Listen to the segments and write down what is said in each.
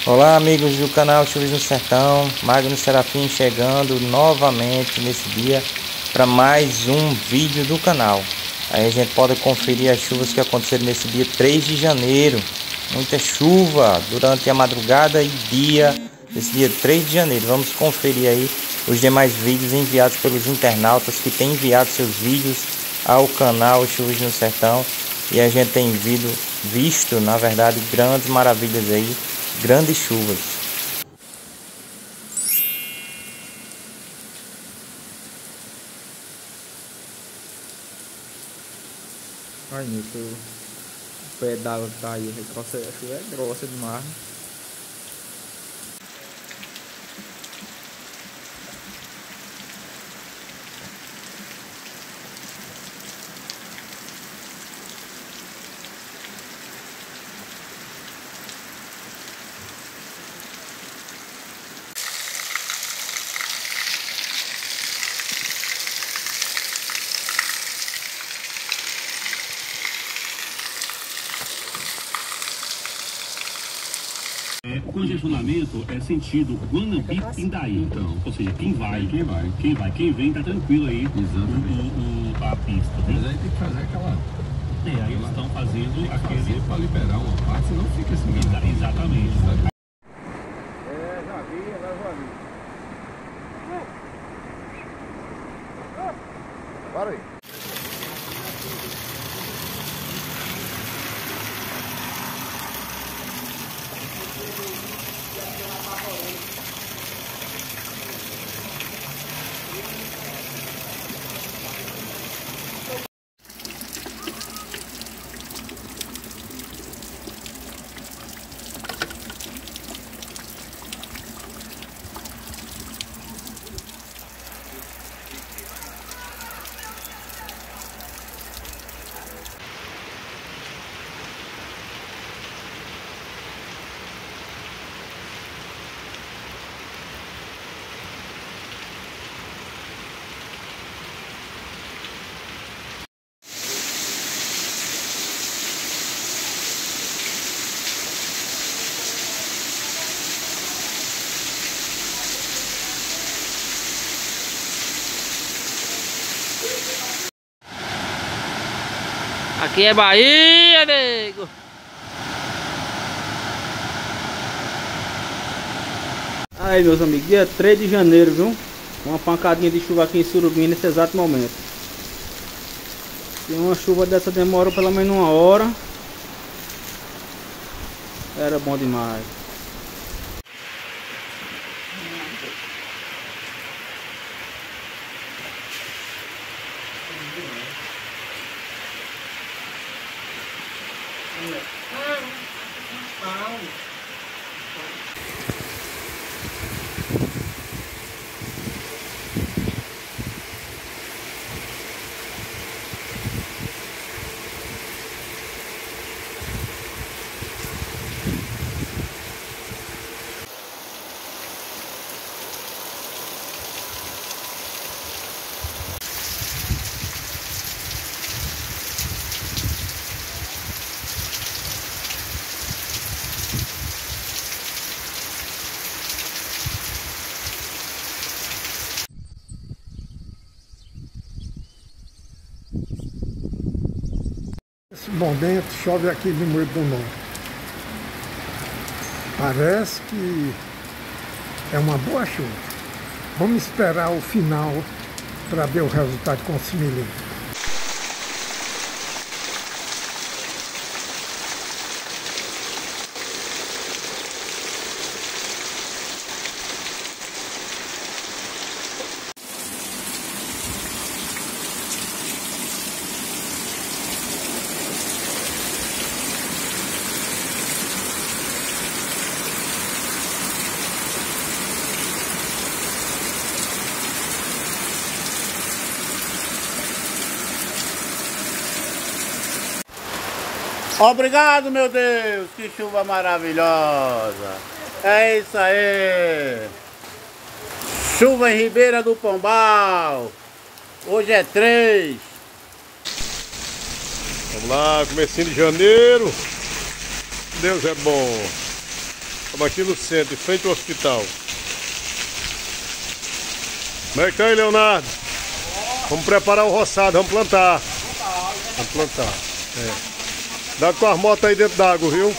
Olá amigos do canal Chuvas no Sertão, Magno Serafim chegando novamente nesse dia para mais um vídeo do canal. Aí a gente pode conferir as chuvas que aconteceram nesse dia 3 de janeiro. Muita chuva durante a madrugada e dia desse dia 3 de janeiro. Vamos conferir aí os demais vídeos enviados pelos internautas que têm enviado seus vídeos ao canal Chuvas no Sertão. E a gente tem visto, na verdade, grandes maravilhas aí. Grandes chuvas. Olha nisso, o pé d'água que tá aí, a chuva é grossa demais. O congestionamento é sentido Guanambi-Pindaí, então, ou seja, quem vem tá tranquilo aí. A pista, né? Mas aí tem que fazer aquela... Aí eles estão fazendo aquele... para liberar uma parte, senão fica assim. Exatamente. Já vi, agora vi. Para aí. Aqui é Bahia, nego! Aí, meus amigos, dia 3 de janeiro, viu? Uma pancadinha de chuva aqui em Surubim nesse exato momento. Se uma chuva dessa demora pelo menos uma hora, era bom demais. Esse momento chove aqui no Moinho do Norte. Parece que é uma boa chuva. Vamos esperar o final para ver o resultado com o milímetros. Obrigado, meu Deus, que chuva maravilhosa. É isso aí. Chuva em Ribeira do Pombal. Hoje é 3. Vamos lá, comecinho de janeiro. Deus é bom. Estamos aqui no centro, em frente ao hospital. Como é que tá aí, Leonardo? Vamos preparar o roçado, vamos plantar. Vamos plantar. É. Dá com as motos aí dentro d'água, viu?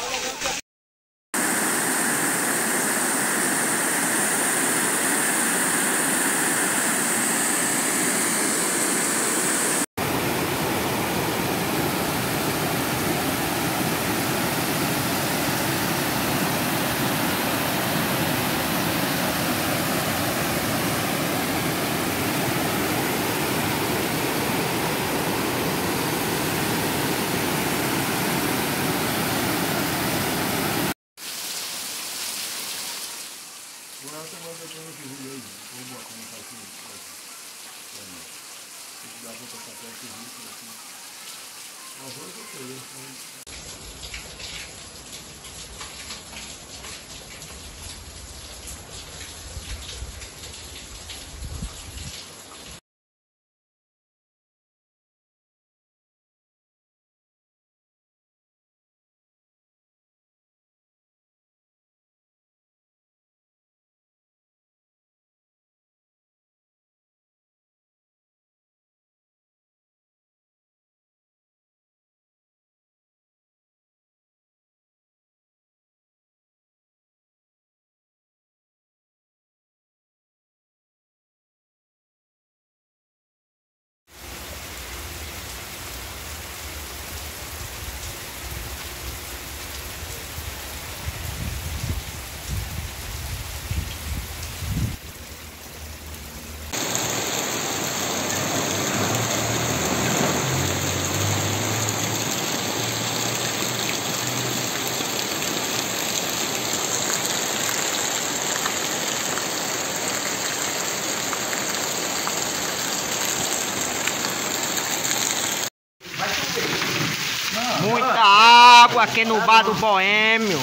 Muita água aqui no bar do Boêmio.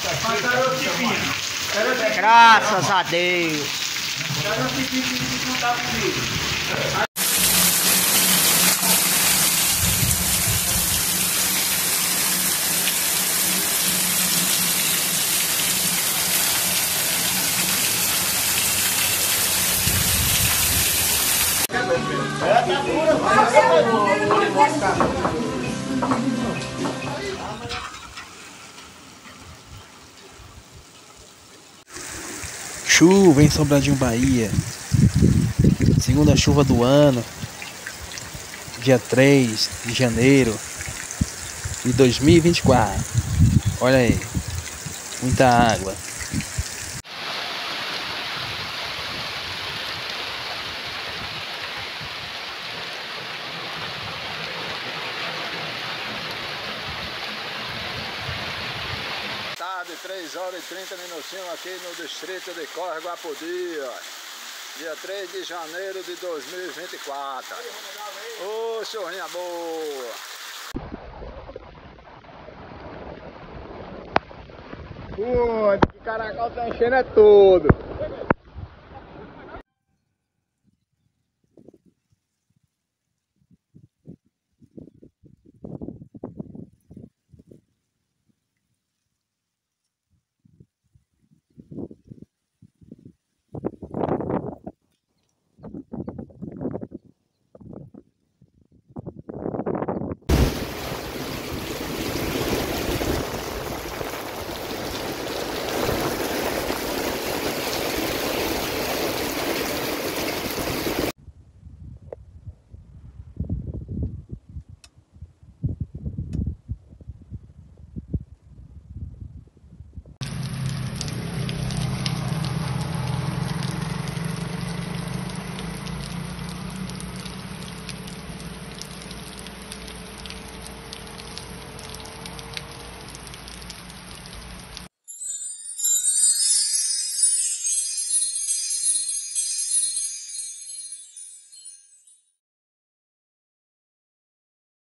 Graças a Deus. Chuva em Sobradinho, Bahia. Segunda chuva do ano. Dia 3 de janeiro de 2024. Olha aí. Muita água. Tarde, 3 horas e 30 minutinhos aqui no distrito de Córrego Apodi, dia 3 de janeiro de 2024. Ô, churrinha boa! Pô, que caracol tá enchendo é tudo!